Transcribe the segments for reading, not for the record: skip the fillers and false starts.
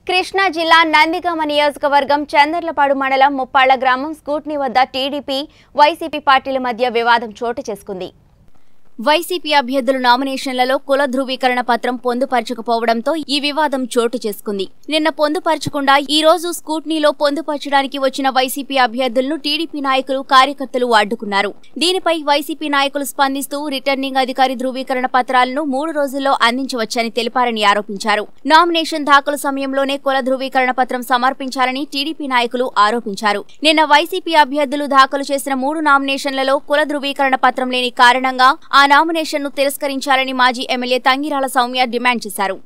కృష్ణా జిల్లా నందిగామ నియోజకవర్గం చందర్లపాడు మండలం ముప్పాళ్ల గ్రామం స్కూట్నీ వద్ద టీడీపీ వైసీపీ పార్టీల మధ్య వివాదం చోటు చేసుకుంది. వైసీపీ అభ్యర్థుల నామినేషన్లలో కుల ధృవీకరణ పత్రం పొందుపరచకపోవడంతో ఈ వివాదం చోటు చేసుకుంది. నిన్న పొందుపరచకుండా ఈ రోజు స్కూట్నీలో పొందుపరచడానికి వచ్చిన వైసీపీ అభ్యర్థులను టీడీపీ నాయకులు కార్యకర్తలు అడ్డుకున్నారు. దీనిపై వైసీపీ నాయకులు స్పందిస్తూ రిటర్నింగ్ అధికారి ధృవీకరణ పత్రాలను 3 రోజుల్లో అందించవచ్చని తెలిపారని ఆరోపించారు. నామినేషన్ దాఖలు సమయంలోనే కుల ధృవీకరణ పత్రం సమర్పించాలని టీడీపీ నాయకులు ఆరోపించారు. నిన్న వైసీపీ అభ్యర్థులు దాఖలు చేసిన 3 నామినేషన్లలో కుల ధృవీకరణ పత్రం లేని కారణంగా ఆ నామినేషన్ను తిరస్కరించాలని మాజీ ఎమ్మెల్యే తంగిరాల సౌమ్య డిమాండ్ చేశారు.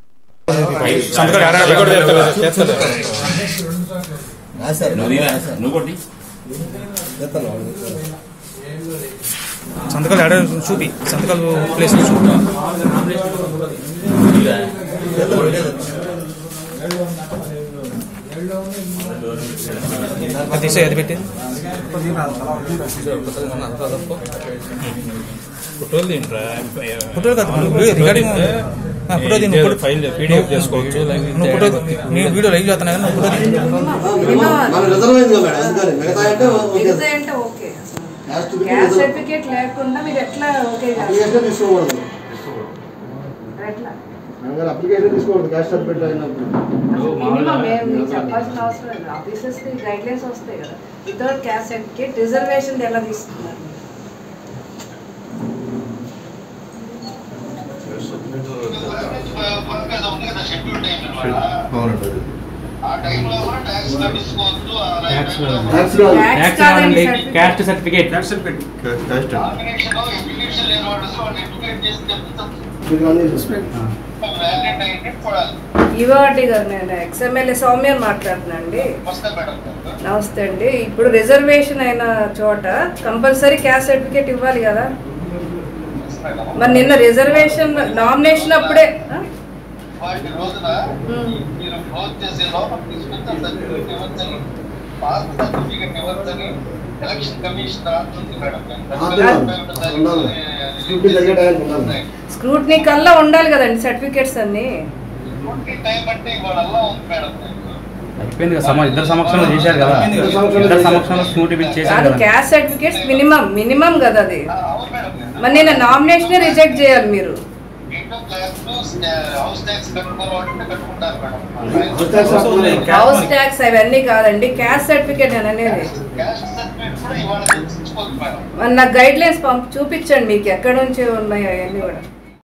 వీడియో లైవ్ చేస్తున్నాయి. అప్లికేషన్ తీసుకోవద్దు. క్యాస్ట్ సర్టిఫికేట్ అయినప్పుడు చెప్పాల్సిన అవసరం లేదు. ఆఫీసర్స్ కి గైడ్ లైన్స్ వస్తాయి కదా. వితౌట్ క్యాస్ట్ సర్టిఫికేట్ రిజర్వేషన్ ఎలా తీసుకున్నారు? క్యాస్ట్ సర్టిఫికేట్ ఇవాటి గారు నేను ఎక్స్ఎమ్మెల్యే సౌమ్య మాట్లాడుతున్నాండి. నమస్తే అండి. ఇప్పుడు రిజర్వేషన్ అయిన చోట కంపల్సరీ క్యాస్ట్ సర్టిఫికేట్ ఇవ్వాలి కదా. మరి నిన్న రిజర్వేషన్ నామినేషన్ అప్పుడే స్క్రూటినీ కల్లా ఉండాలి కదండి సర్టిఫికేట్స్ అన్ని. ఇద్దరు సమక్షంలో చేశారు కదా. ఇద్దరు సమక్షంలో స్క్రూటినీ చేశారు. క్యాస్ట్ సర్టిఫికేట్స్ మినిమం కదా అది. మరి నేను నామినేషన్ రిజెక్ట్ చేయాలి మీరు. హౌస్ ట్యాక్స్ అవన్నీ కాదండి, క్యాస్ట్ సర్టిఫికేట్ అని అనేది. మరి నాకు గైడ్ లైన్స్ చూపించండి మీకు ఎక్కడి నుంచి ఉన్నాయి అవన్నీ కూడా.